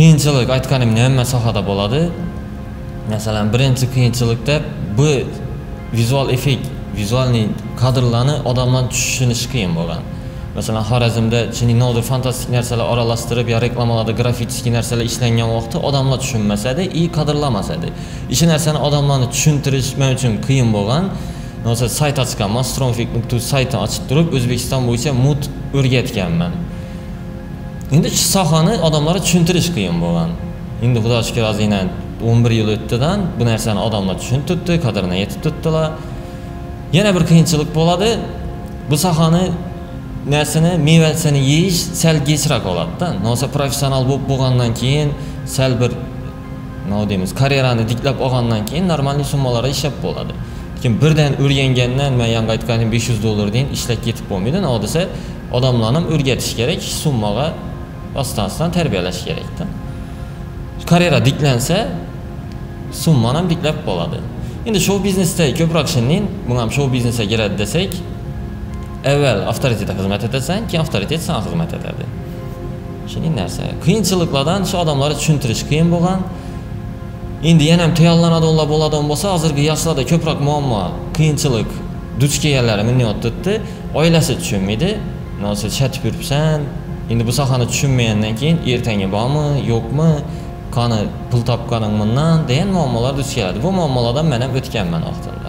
qiyinchilik aytganim hamma sohada bo'ladi. Masalan, birinchi qiyinchilikda bu vizual effekt, vizualni kadrlarni odamlar tushunishi qiyin bo'lgan. Masalan, Xorazmda nodir fantastik narsalar aralashtirib, yo reklamalarda grafik narsalar ishlangan vaqtda odamlar tushunmasadi, kadrlamasadi. Ish narsani odamlarni tushuntirish men uchun qiyin bo'lgan. Mesela sayt açganman, strongfig.tu saytini açıp durup O'zbekiston bo'yicha mut o'rgatganman. Endi shu sohani odamlarga tushuntirish qiyin bo'lgan. Endi Xudoga shukr, azina 11 yil o'tdidan bu narsani odamlar tushuntirdi, qadrini yetib tutdilar. Yana bir qiyinchilik bo'ladi. Bu sohani narsani mevasini yeyish sal kechroq bo'ladi-da. Nosa professional bo'lgandan keyin sal bir deymiz, karyerani diklab olgandan keyin normal summalarga ishlab bo'ladi. Lekin birden o'rgangandan men yangi aytganim $500 deyin ishlab ketib bo'lmaydi. Nima desa, odamlarni ham o'rgatish kerak, summaga astan tarbiyalash kerak-da. Karyera diklansa, summani ham diklab bo'ladi. Endi show biznesda ko'proq shinning, bu ham show biznesga kiradi desak, avval avtoritetga xizmat etasan, keyin avtoritet sana xizmat etadi. Shuning narsa. Qiyinchiliklardan shu odamlarga tushuntirish qiyin bo'lgan. Endi yana ham tayyorlanadigan bo'ladigan bo'lsa, hozirgi yoshlarda ko'proq muammo, qiyinchilik duch kelganlari minnatdotdi. Oilasi tushunmaydi. Nosa chatib yuribsan. Endi bu sohani tushunmagandan keyin ertangi bormi, yo'qmi, qani pul topganing bundan degan muammolar duch keladi. Bu muammolardan men ham o'tganman vaqtida.